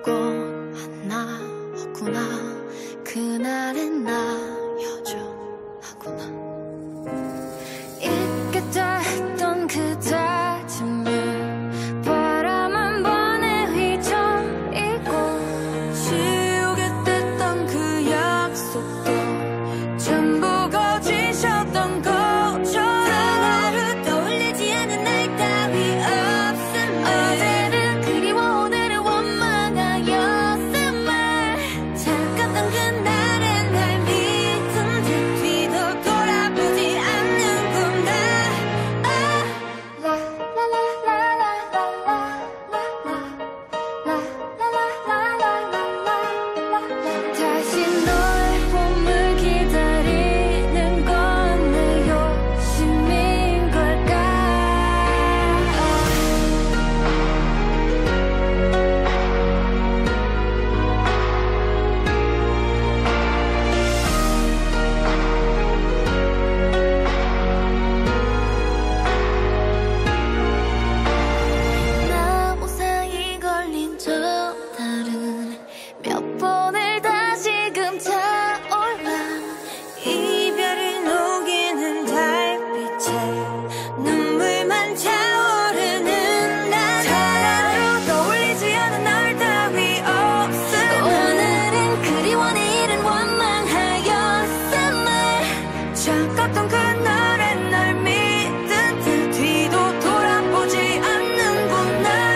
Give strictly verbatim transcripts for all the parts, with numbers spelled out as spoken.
꽃 하나 없구나. 그날은 나 여전하구나. 잊겠다 했던 그 다짐을 바람 번에 휘저이고, 지우겠댔던 그 약속도 전부 거짓이었던 것처럼 하루 떠올리지 않은 날 따위 없음을, 어제는 그리워 오늘은 원망하였음을, 착각던 그날의 날 믿은 듯 뒤도 돌아보지 않는구나. 다시 너의 봄을 기다리는 건 내 욕심인 걸까? 나 우상이 걸린 저 달은 몇 번을 다시금 타올라. 이별을 녹이는 달빛에 눈물만 차오르는 날, 하루 떠올리지 않은 날 따위 없음을, 오늘은 그리워 내일은 원망하였음을, 착각던 그날의 날 믿은 듯 뒤도 돌아보지 않는구나.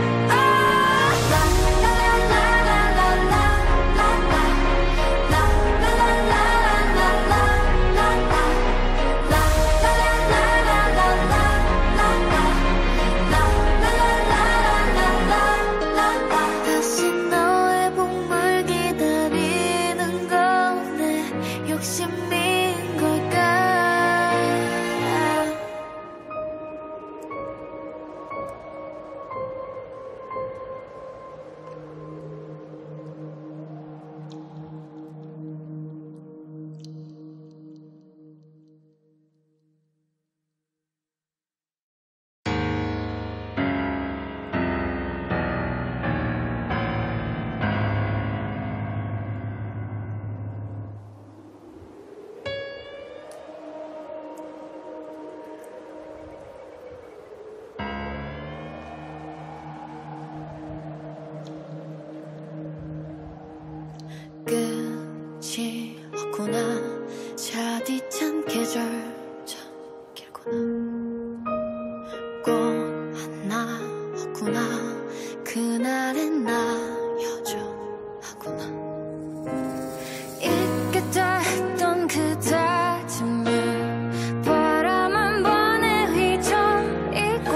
다시 너의 봄을 기다리는 건 내 욕심인 걸까? 끝이 없구나. 차디찬 계절 참 길구나. 꽃 하나 없구나. 그날은 나 여전하구나. 잊겠다 했던 그 다짐을 바람 번에 휘저이고,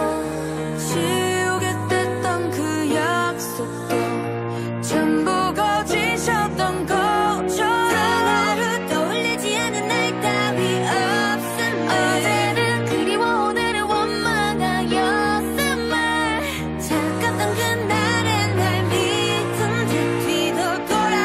지우겠댔던 그 약속도 전부 거짓이었던 것처럼 하루 떠올리지 않은 날 따위 없음을, 어제는 그리워 오늘은 원망하였음을, 착각던 그날의 날 믿은 듯 뒤도 돌아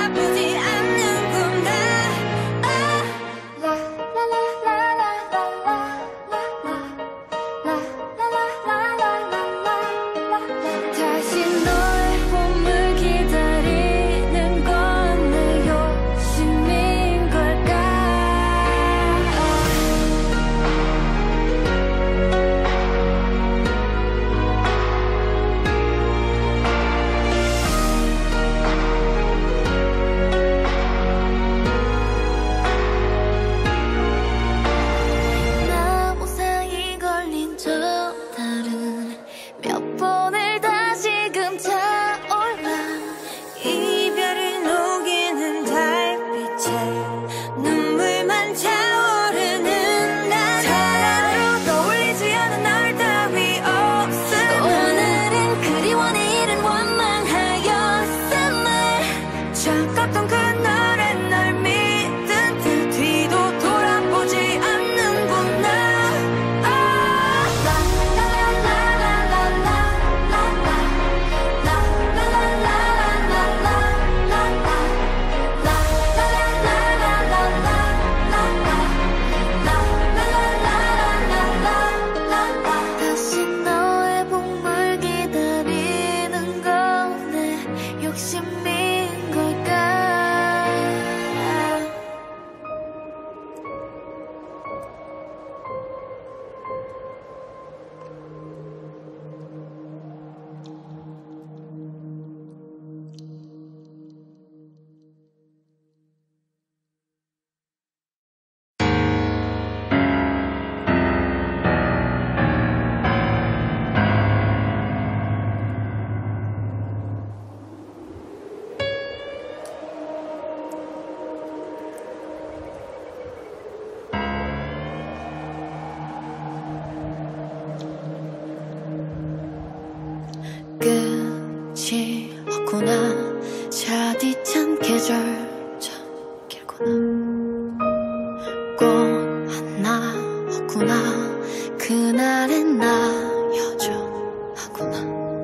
끝이 없구나. 샤디찬 계절 참 길구나. 꽃 하나 없구나. 그날은 나 여전하구나.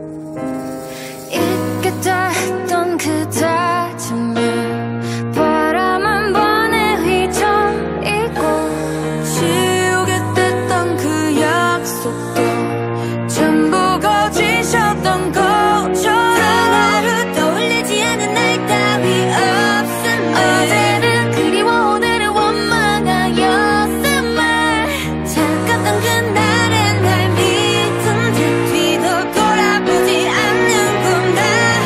있겠다 했던 그 다짐을 바람 번에 휘저이고 지우겠댔던 그 약속도 전부 거짓이었던 것처럼 하루 떠올리지 않은 날 따위 없음. 어제는 그리워 오늘은 원망하였음을 착각던 그날의 날 믿은 듯 뒤도 돌아보지 않는구나.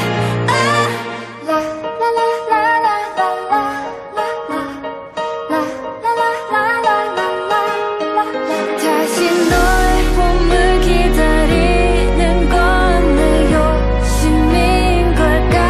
다시 너의 봄을 기다리는 건 내 욕심인 걸까.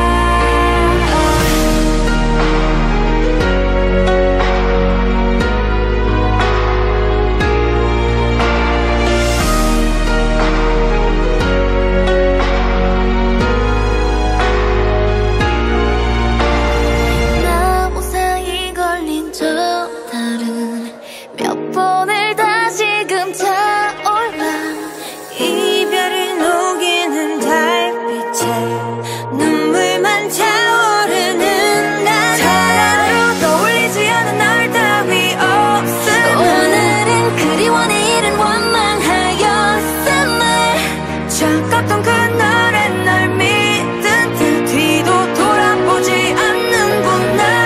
나 무사히 걸린 저달은 몇 번을 다시금 타올라. 이별을 녹이는 달빛에 눈물만 차오르는 날. 하루 떠올리지 않은 날 따위 없음. 오늘은 그리워 내일은 원망하였음을 착각던 그날의 날 믿은 듯 뒤도 돌아보지 않는구나.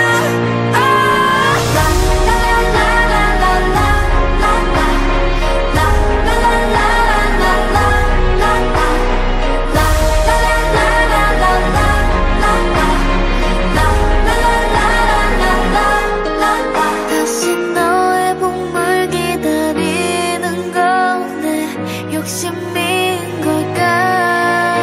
다시 너의 봄을 기다리는 건 내 욕심인 걸까.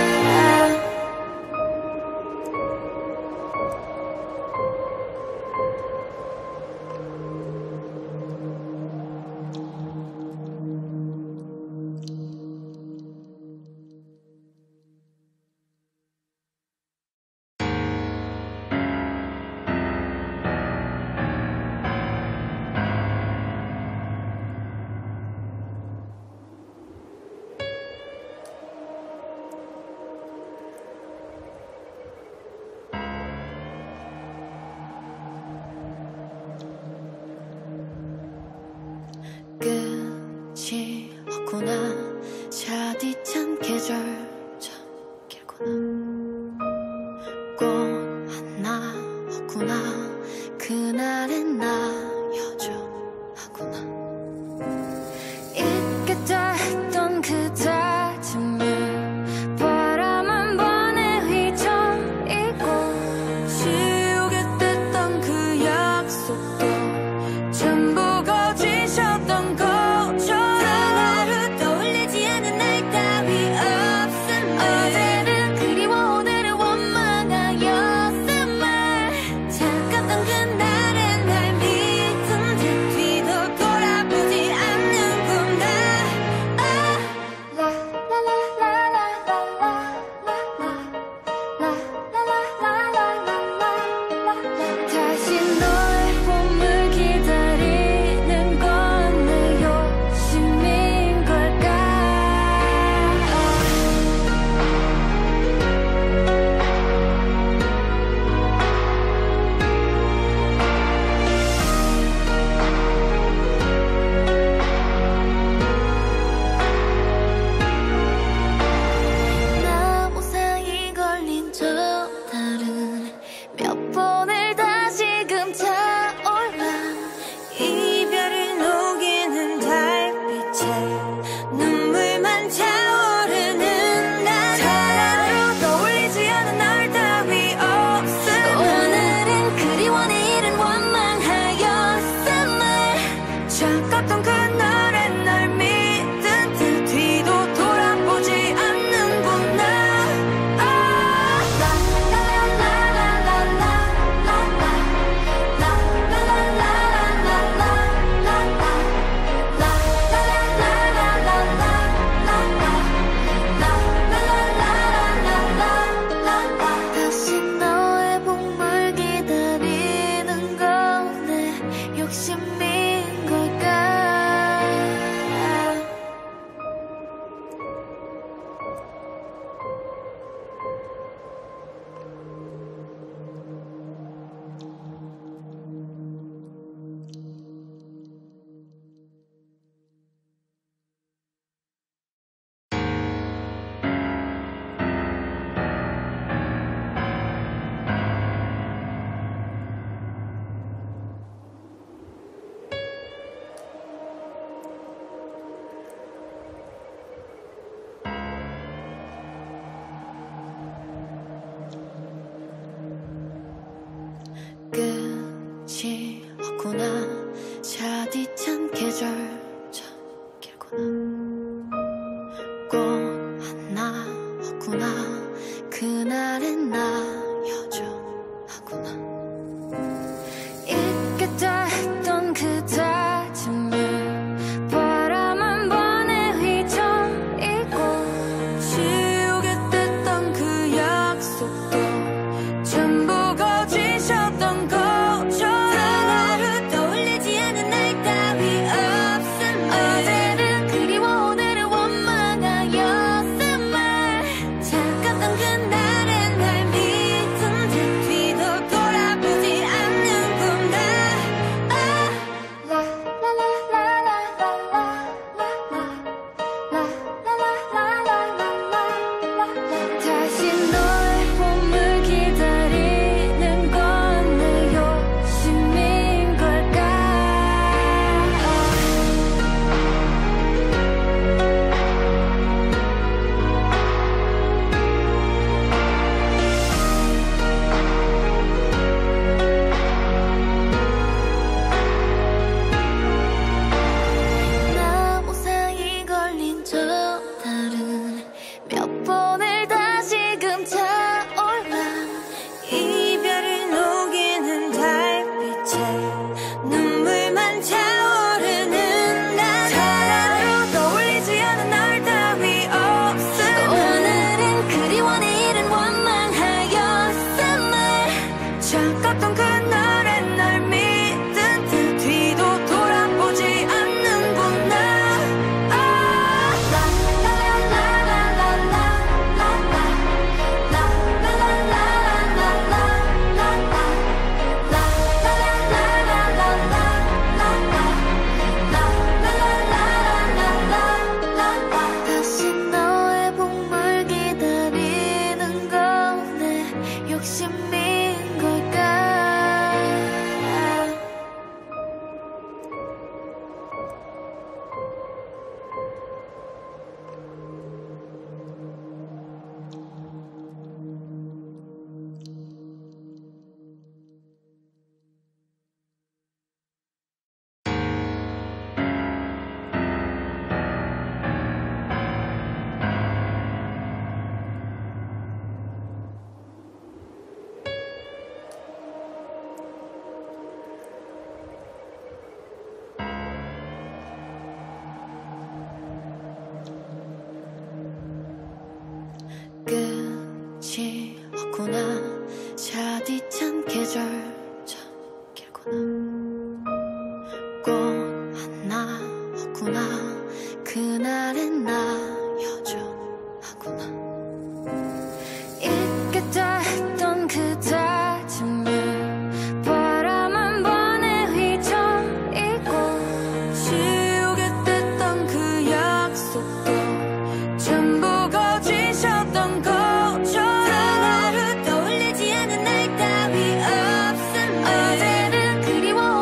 끝이 없구나. 샤디찬 계절 참 길구나. 꽃 하나 없구나. 그날은 나 여전하구나. 있겠다 했던 그 다짐을 바람 번에 휘저이고 지우겠댔던 그 약속도 전부 거짓이었던 것처럼 하루 떠올리지 않은 날 따위 없음. 어제는 그리워 오늘은 원망하였음을 그날은 나 여전하구나. 잊겠다 했던 그 다짐을 바람 번에 휘저이고, 지우겠댔던 그 약속도 전부 거짓이었던 거죠. 하루 떠올리지 않은 날 따위 없음을, 어제를 그리워 오늘을 원망하였음을, 착각던 그날의 날 믿은 듯 뒤도 돌아보지 않는구나. 아, 라라라라라라라라라라라라라라라라라. 다시 너의 봄을 기다리는 건 내 욕심인 걸까? 나 우상이 걸린 저 달은 몇 번을 다시금 차올라. 이별을 녹이는 달빛에 눈물만 차오르는 날, 하루 떠올리지 않은 날 따위 없음을, 오늘은 그리워 내일은 원망하였음을, 착각던 그날의 날 믿은 듯 뒤도 돌아보지 않는구나. 아, 다시 너의 봄을 기다리는 건 내 욕심인 걸까? 끝이 없구나. 샤디찬 계절처럼 길구나. 꽃 하나 없구나. 그날은 나 여전하구나. 잊겠다 했던 그 다짐을 바람 번에 휘저이고, 지우겠댔던 그 약속도 전부 거짓이었던 거죠. 하루 떠올리지 않은 날 따위 없음을, 어제를 그리워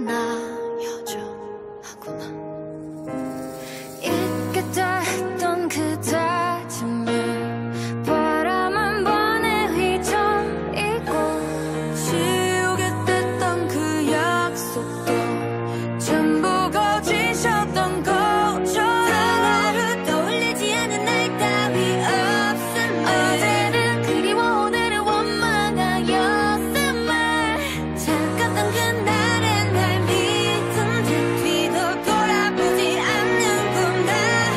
나 여전하구나. 잊게 됐던 그 다짐을 바람 번에 휘저이고 지우게 됐던 그 약속도 전부 거짓이었던 것처럼 하루 떠올리지 않은 날 따위 없음을 어제는 그리워 오늘은 원망하였음을 착각던 그날의 날 믿은 듯 뒤도 돌아보지 않는구나.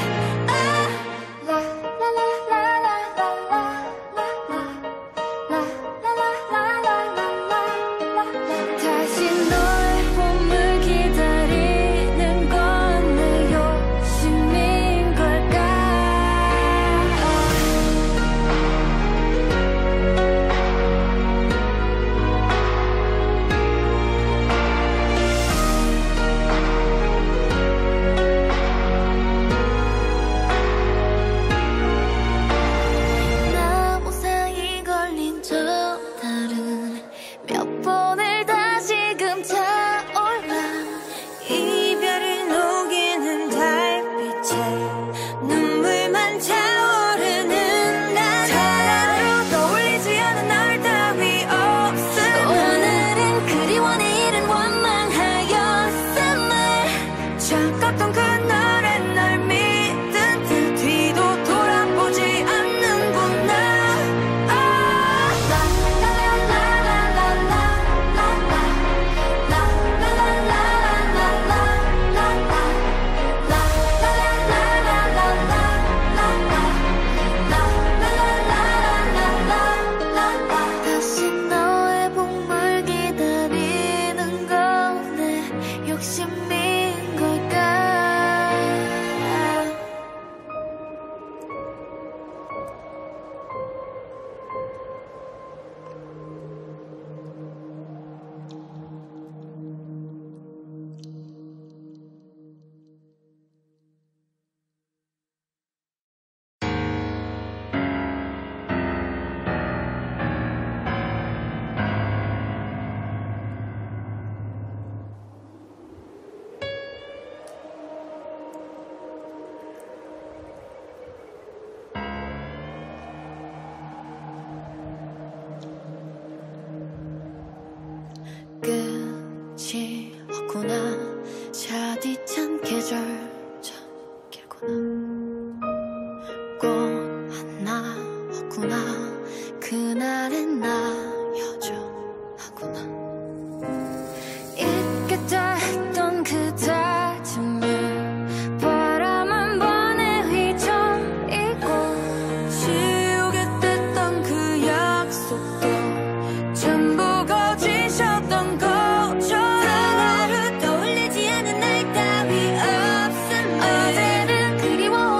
다시 너의 봄을 기다리는 건 내 욕심인 걸까? 나 우상이 걸린 저 달은 몇 번을 다시금 타올라 이별을 녹이는 달빛에 눈물만 차오르는 날 하나로 떠올리지 않은 날 따위 없음을 오늘은 그리워 내일은 원망하였음을 착각던 그날의 날 믿은 듯 뒤도 돌아보지 않는구나. 다시 너의 봄을 기다리는 건 내 욕심인 걸까? 끝이 없구나. 샤디찬 계절 참 길구나. 꽃 하나 없구나. 그날의 나 여전하구나. 잊게 됐던 그 다짐을 바람 번에 휘저이고 지우게 됐던 그 약속도 전부 거짓이었던 것처럼 하루 떠올리지 않은 날 따위 없음을 어제는 그리워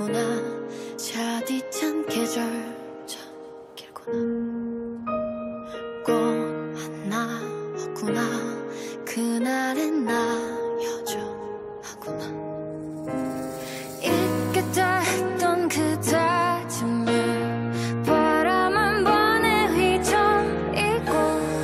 있구나. 샤디찬 계절 참 길구나. 꽃 하나 없구나. 그날은 나 여전하구나. 있겠다 했던 그 다짐을 바람 번에 휘저이고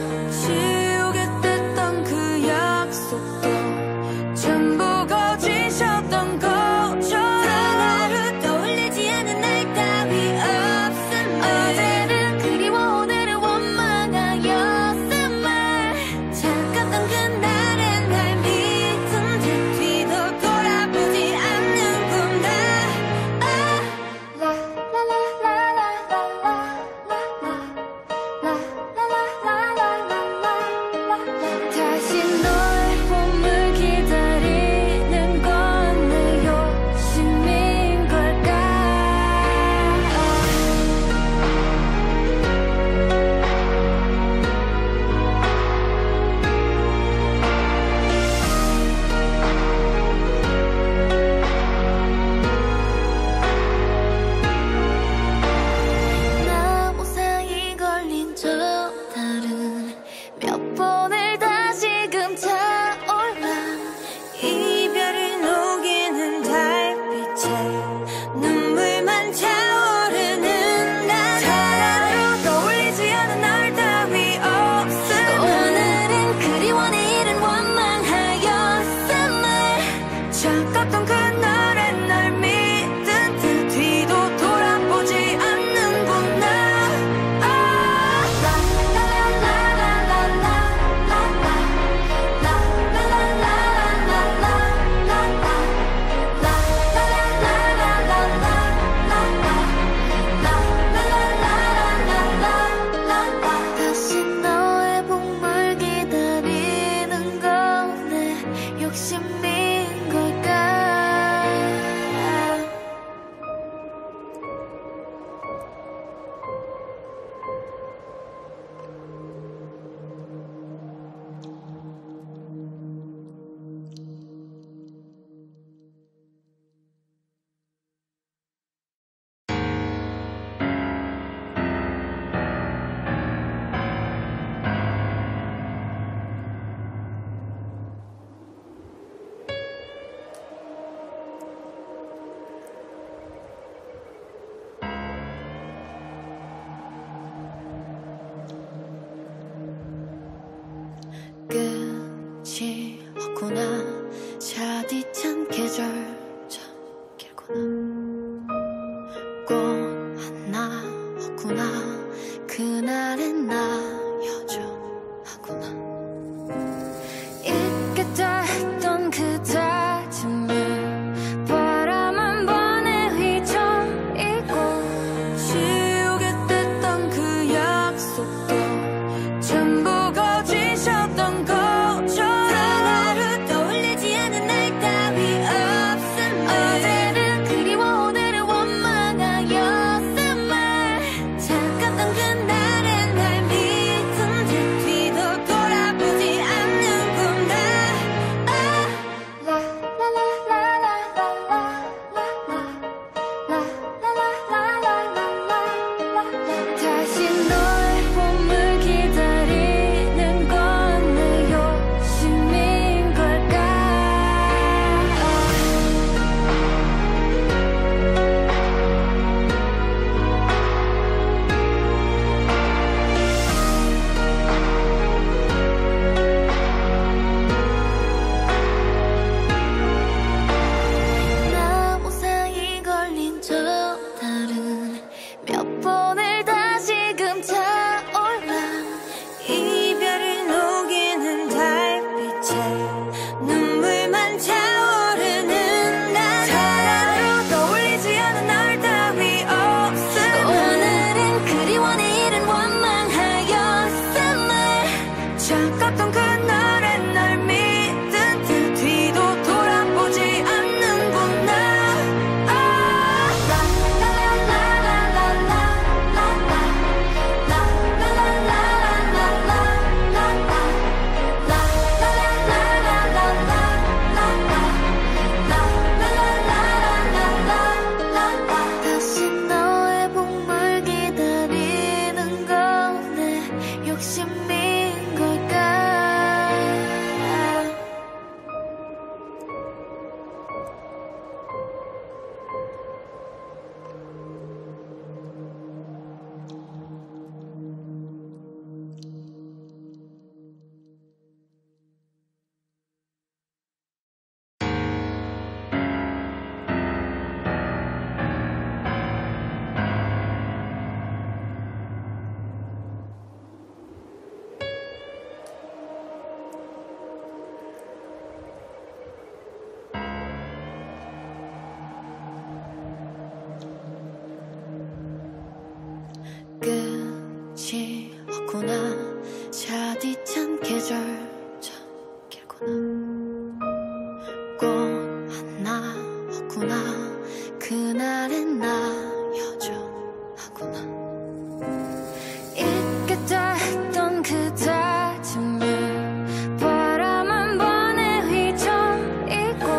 지우겠댔던 그 약속도 전부 거짓이었던 거죠. 하나로 떠올리지 않은 날 따위 없어. 그날은 나 여전하구나. 잊겠다 했던 그 다짐을 바람 번에 휘저이고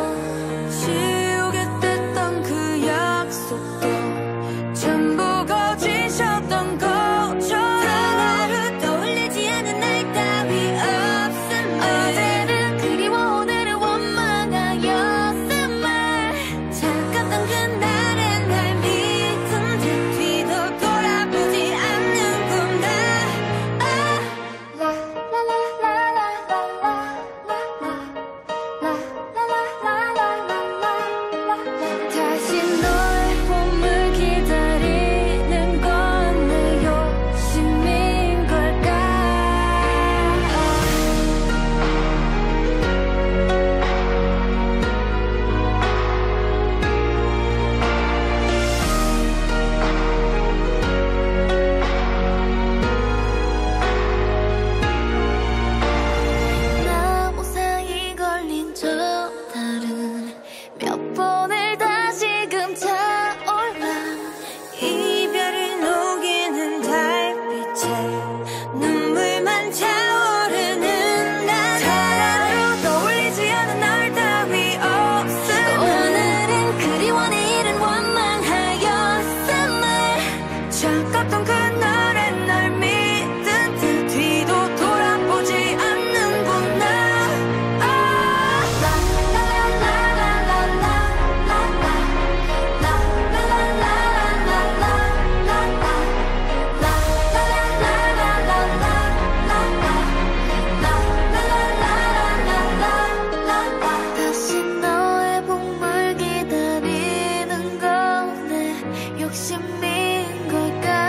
지우겠댔던 그 약속도 전부 거짓이었던 것처럼 하루 떠올리지 않은 날 따위 없음을 어제는 그리워 오늘은 원망하였음을 착각던 그날의 날 믿은 듯 뒤도 돌아보지 않는구나. 다시 너의 봄을 기다리는 건 내 욕심인 걸까? 나 우상이 걸린 저 달은 몇 번을 다시금 타올라 이별을 녹이는 달빛에 눈물만 차오르는 날 하루 떠올리지 않은 날 따위 없음을 오늘은 그리워 내일은 원망하였음을 차갑던 그날의 날 믿은 듯 뒤도 돌아보지 않는구나. 다시 너의 봄을 기다리는 건 내 욕심인 걸까?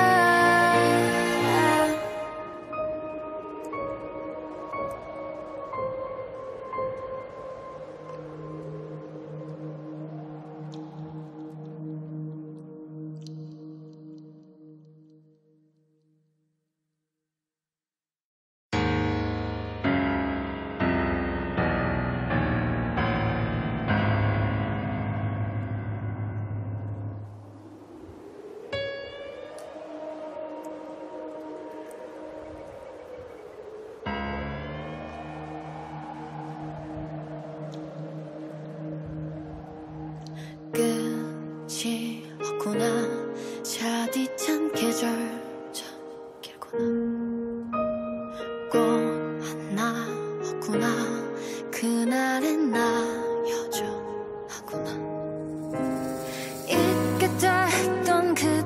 끝이 없구나. 차디찬 계절 참 길구나. 꽃 하나 없구나. 그날은 나 여전하구나. 잊겠다 했던 그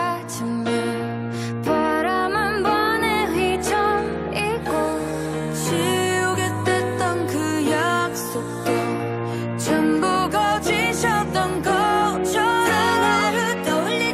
다짐을 바람 번에 휘저이고 지우겠댔던 그 약속도 전부 거짓이었던 것처럼 하루 떠올리지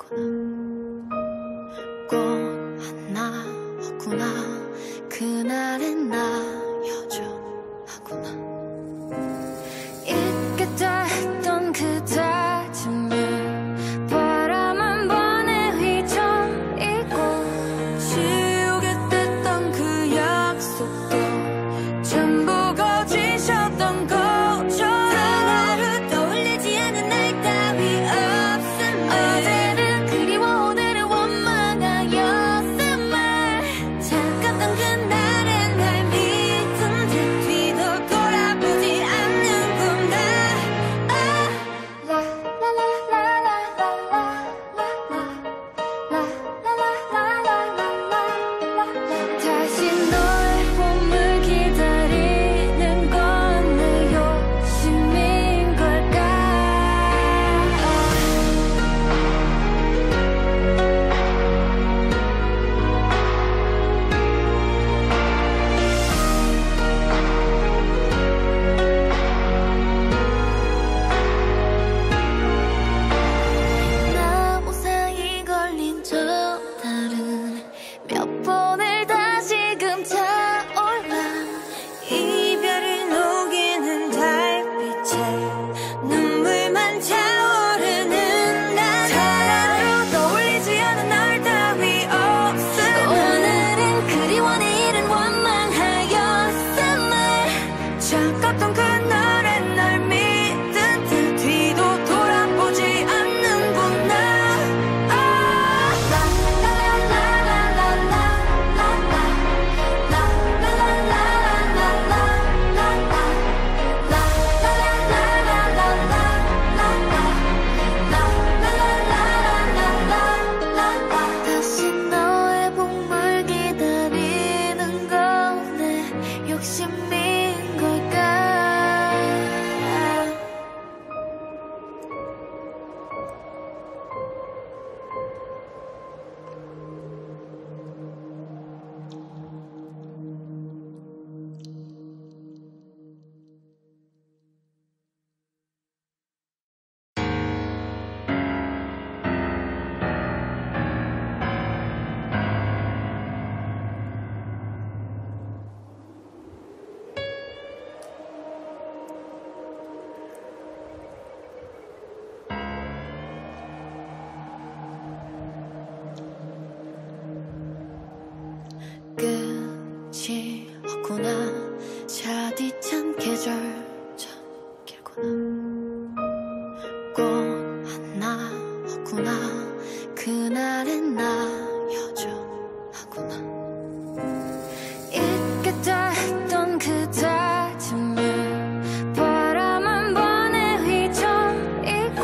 꽃 하나 없구나. 그날은 나 여전하구나. 잊겠다 했던 그 다짐을 바람 번에 휘저이고 지우겠댔던 그 약속도 전부 거짓이었던 거죠. 하루 떠올리지 않은 날 따위 없음을 어제는 그리워 오늘은 원망하였음을 착각던 그날의 날 믿은 듯 뒤도 돌아보지 않는구나. 다시 너의 봄을 기다리는 건 내 욕심인 걸까. 나 우상이 걸린 저 달은 몇 번을 다시금 타올라. 이별을 녹이는 달빛에 눈물만 차오르는 날. 하나로 떠올리지 않은 날 따위 없음을 오늘은 그리워 내일은 원망하였음을 차갑던 그날의 날 믿은 듯 뒤도 돌아보지 않는구나. 다시 너의 봄을 기다리는 건 내 욕심인 걸까. 끝이 없구나. 차디찬 계절 참 길구나. 꽃 하나 없구나. 그날은 나 여전하구나. 잊겠다 했던 그 다짐을 바람 번에 휘저이고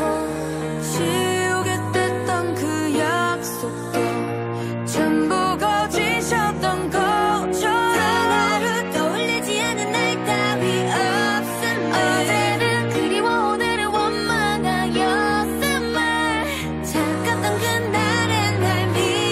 지우겠댔던 그 약속도 전부 거짓이었던 거죠. 하루 떠올리지 않은 날 따위 없음을 어제는 그리워 오늘은 원망하였음을 착각던 그날의 날 믿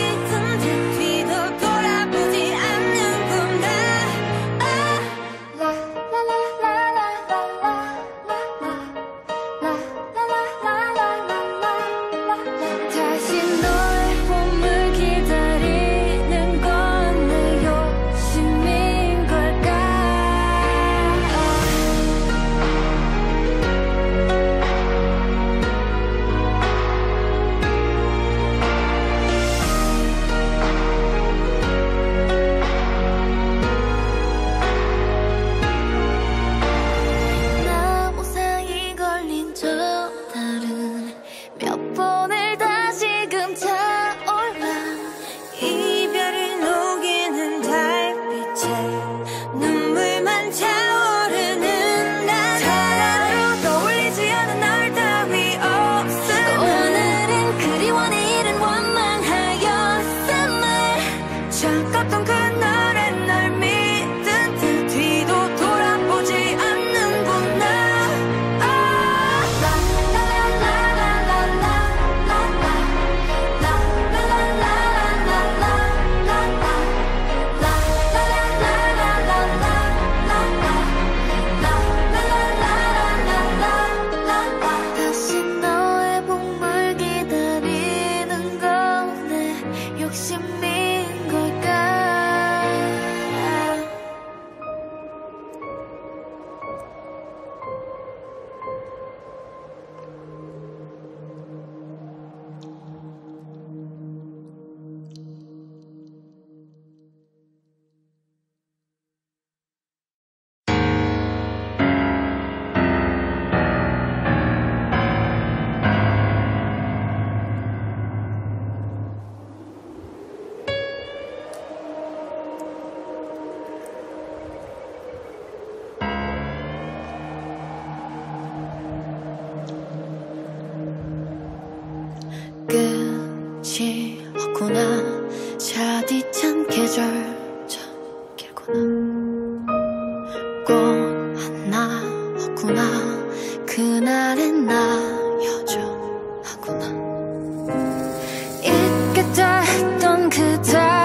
끝이 없구나. 샤디찬 계절 참 길구나. 꽃 하나 없구나. 그날엔 나 여전하구나. 잊겠다 했던 그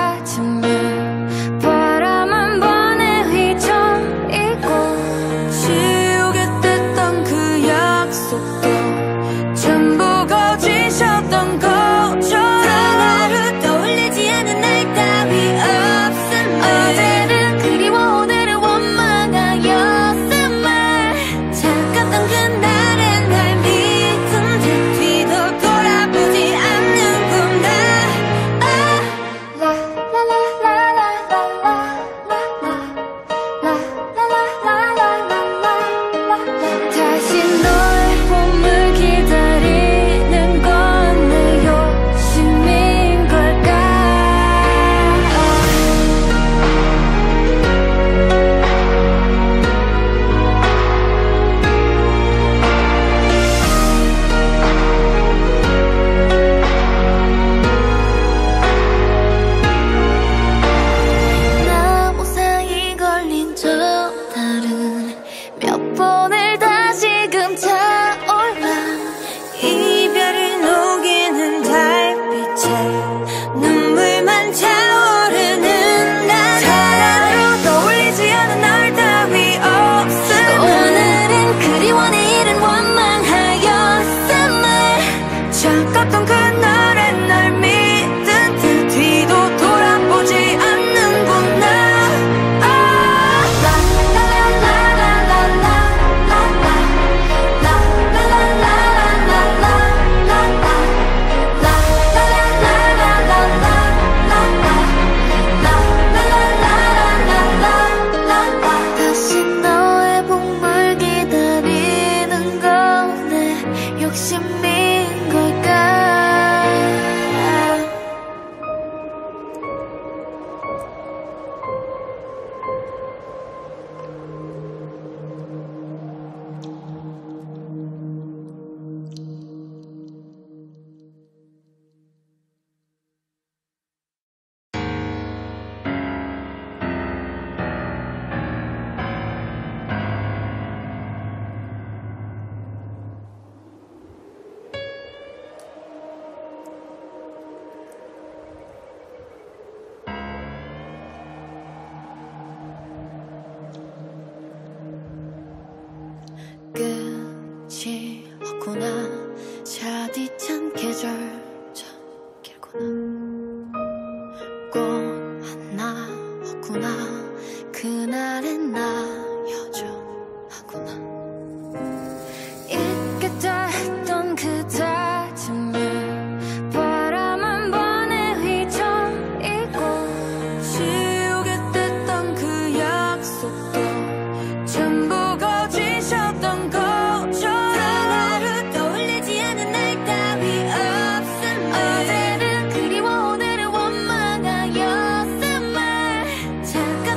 다짐을 바람 번에 휘저이고 지우겠댔던 그 약속도 전부 거짓이었던 것처럼 하루 떠올리지 않은 날 따위 없음을 어제는 그리워 오늘은 원망하였음을 착각던 그날의 날 믿은 듯 뒤도 돌아보지 않는구나. 다시 너의 봄을 기다리는 건 내 욕심인 걸까. 나 무사히 걸린 저 달은 몇 번을 다시금 타올라. 이별을 녹이는 달빛에 눈물만 차오르는 날 하루 떠올리지 않은 날 따위 없음을 오늘은 그리워 내일은 원망하였음을 착각던 그날의 날 믿은 듯 뒤도 돌아보지 않는구나. 다시 너의 봄을 기다리는 건 내 욕심인 걸까. 끝이 없구나. 샤디찬 계절 참 길구나. 꽃 하나 없구나. 그날엔 나 여전하구나. 잊겠다 했던 그 다짐을 바람 번에 휘저이고 지우겠댔던 그 약속도 전부 거짓이었던 것처럼 하루 떠올리지 않은 날 따위 없음을 어제는 그리워 오늘은 원망하였음을 착각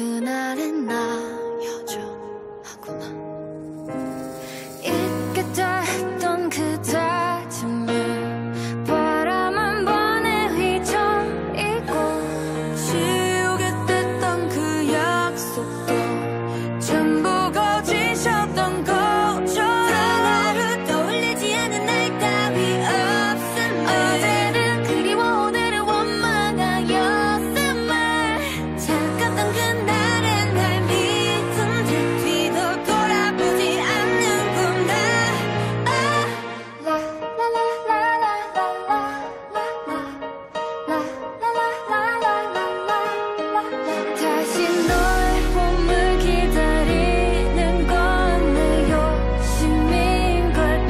그날은 나 여전하구나. 잊겠다 했던 그 다짐을 바람 한 번에 휘저이고, 지우겠댔던 그 약속도 전부 거짓이었던 거죠. 하루 떠올리지 않은 날 따위 없음을, 어제는 그리워 오늘은 원망하였음을, 차갑던 그날의 날 믿은 듯 뒤도 돌아보지 않는구나. 아, 라라라라라라라라라라라라라라라. 다시 너의 봄을 기다리는 건 내 욕심인 걸까?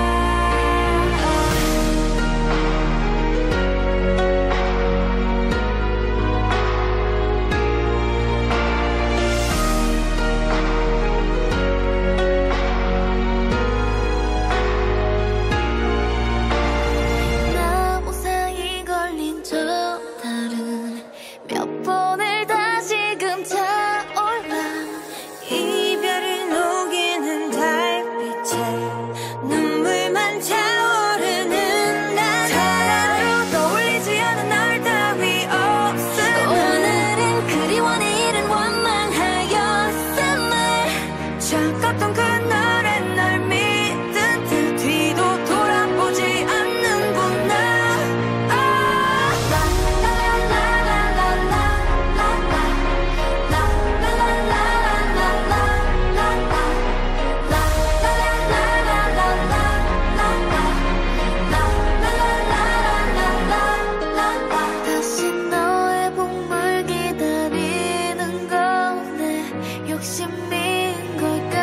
나 우상이 걸린 저 달은 몇 번을 다시금 타올라. 이별을 녹이는 달빛에 눈물만 차오르는 날, 하나도 떠올리지 않은 날 따위 없음을, 오늘은 그리워 내일은 원망하였음을, 차갑던 그날의 날 믿은 듯 뒤도 돌아보지 않는구나. 아, 다시 너의 봄을 기다리는 건 내 욕심인 걸까?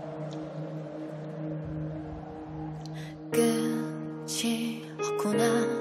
끝이 없구나.